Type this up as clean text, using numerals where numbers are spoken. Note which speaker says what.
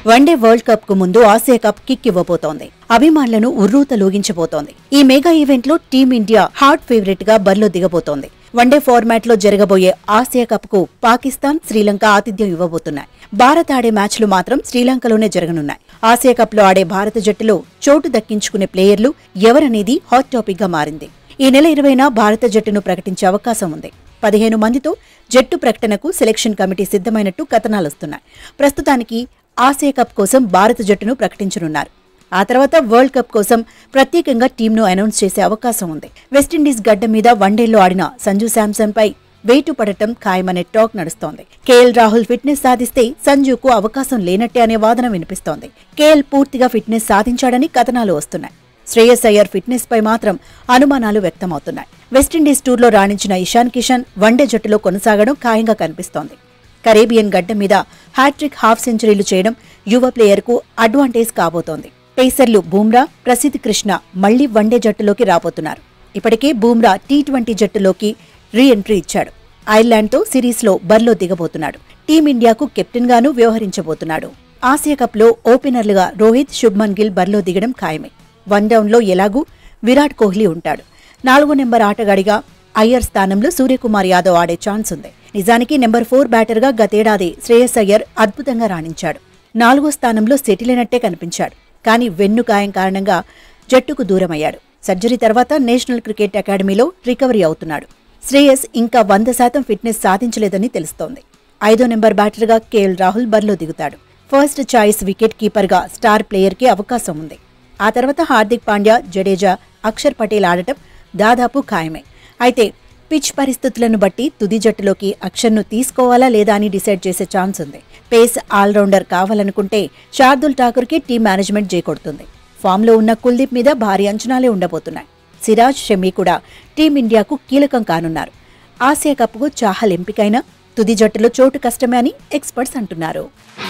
Speaker 1: One day world cup కు ముందు Asia cup kick ఇవ్వబోతోంది. అభిమానులను ఉర్రూతలూగించబోతోంది. ఈ మెగా ఈవెంట్ లో టీమిండియా హాట్ ఫేవరెట్ గా బరిలో దిగబోతోంది. వన్డే ఫార్మాట్ లో జరగబోయే ఆసియా కప్ కు పాకిస్తాన్, శ్రీలంక ఆతిథ్యం ఇవ్వబోతున్నాయి. భారత్ ఆడే మ్యాచ్లు మాత్రం శ్రీలంకలోనే జరగనున్నాయి. ఆసియా కప్ లో ఆడే భారత జట్టులో చోటు దక్కించుకునే ప్లేయర్లు ఎవరనేది హాట్ టాపిక్ గా మారింది. ఈ నెల 20న భారత జట్టును ప్రకటించే అవకాశం ఉంది. 15 మందితో జట్టు ప్రకటనకు సెలక్షన్ కమిటీ సిద్ధమైనట్టు కథనాలొస్తున్నాయి. ప్రస్తుతానికి ఆసియా కప్ కోసం భారత జట్టును ప్రకటించనున్నారు. ఆ తర్వాత వరల్డ్ కప్ కోసం ప్రత్యేకంగా టీంను అనౌన్స్ చేసే అవకాశం ఉంది. వెస్టిండీస్ గడ్డ మీద వన్డేల్లో ఆడిన సంజు శాంసన్ పై వేటు పడటం ఖాయమనే టాక్ నడుస్తోంది. కేఎల్ రాహుల్ ఫిట్నెస్ సాధిస్తే సంజుకు అవకాశం లేనట్టే అనే వాదన వినిపిస్తోంది. కేఎల్ పూర్తిగా ఫిట్నెస్ సాధించాడని కథనాలు వస్తున్నాయి. శ్రేయస్ అయ్యర్ ఫిట్నెస్ పై మాత్రం అనుమానాలు వ్యక్తమవుతున్నాయి. వెస్టిండీస్ టూర్లో రాణించిన ఇషాన్ కిషన్ వన్డే జట్టులో కొనసాగడం ఖాయంగా కనిపిస్తోంది. కరేబియన్ గడ్డ మీద హ్యాట్రిక్ హాఫ్ సెంచరీలు చేయడం యువ ప్లేయర్కు అడ్వాంటేజ్ కాబోతోంది. పేసర్లు బూమ్రా, ప్రసిద్ధ్ కృష్ణ మళ్లీ వన్డే జట్టులోకి రాబోతున్నారు. ఇప్పటికే బూమ్రా టీ20 జట్టులోకి రీ ఎంట్రీ ఇచ్చాడు. ఐర్లాండ్తో సిరీస్లో బరిలో దిగబోతున్నాడు. టీమిండియాకు కెప్టెన్ గాను వ్యవహరించబోతున్నాడు. ఆసియా కప్లో ఓపెనర్లుగా రోహిత్, శుభ్మన్ గిల్ బరిలో దిగడం ఖాయమే. వన్ డౌన్లో ఎలాగూ విరాట్ కోహ్లీ ఉంటాడు. 4వ నెంబర్ ఆటగాడిగా అయ్యర్ స్థానంలో సూర్యకుమార్ యాదవ్ ఆడే ఛాన్స్ ఉంది. నిజానికి నెంబర్ 4 బ్యాటర్గా గతేడాది శ్రేయస్ అయ్యర్ అద్భుతంగా రాణించాడు. 4వ స్థానంలో సెటిల్ అయినట్టే కనిపించాడు. కానీ వెన్ను గాయం కారణంగా జట్టుకు దూరమయ్యాడు. సర్జరీ తర్వాత నేషనల్ క్రికెట్ అకాడమీలో రికవరీ అవుతున్నాడు. శ్రేయస్ ఇంకా 100% ఫిట్నెస్ సాధించలేదని తెలుస్తోంది. 5వ నెంబర్ బ్యాటర్గా కేఎల్ రాహుల్ బరిలో దిగుతాడు. ఫస్ట్ చాయిస్ వికెట్ కీపర్గా స్టార్ ప్లేయర్కి అవకాశం ఉంది. ఆ తర్వాత హార్దిక్ పాండ్యా, జడేజా, అక్షర్ పటేల్ ఆడటం దాదాపు ఖాయమే. అయితే పిచ్ పరిస్థితులను బట్టి తుది జట్టులోకి అక్షర్ను తీసుకోవాలా లేదా అని డిసైడ్ చేసే ఛాన్స్ ఉంది. పేస్ ఆల్రౌండర్ కావాలనుకుంటే శార్దుల్ ఠాకూర్కి టీం మేనేజ్మెంట్ జేకొడుతుంది. ఫామ్లో ఉన్న కుల్దీప్ మీద భారీ అంచనాలే ఉండబోతున్నాయి. సిరాజ్, షమీ కూడా టీమిండియాకు కీలకం కానున్నారు. ఆసియా కప్కు చాహల్ ఎంపికైనా తుది జట్టులో చోటు కష్టమే అని ఎక్స్పర్ట్స్ అంటున్నారు.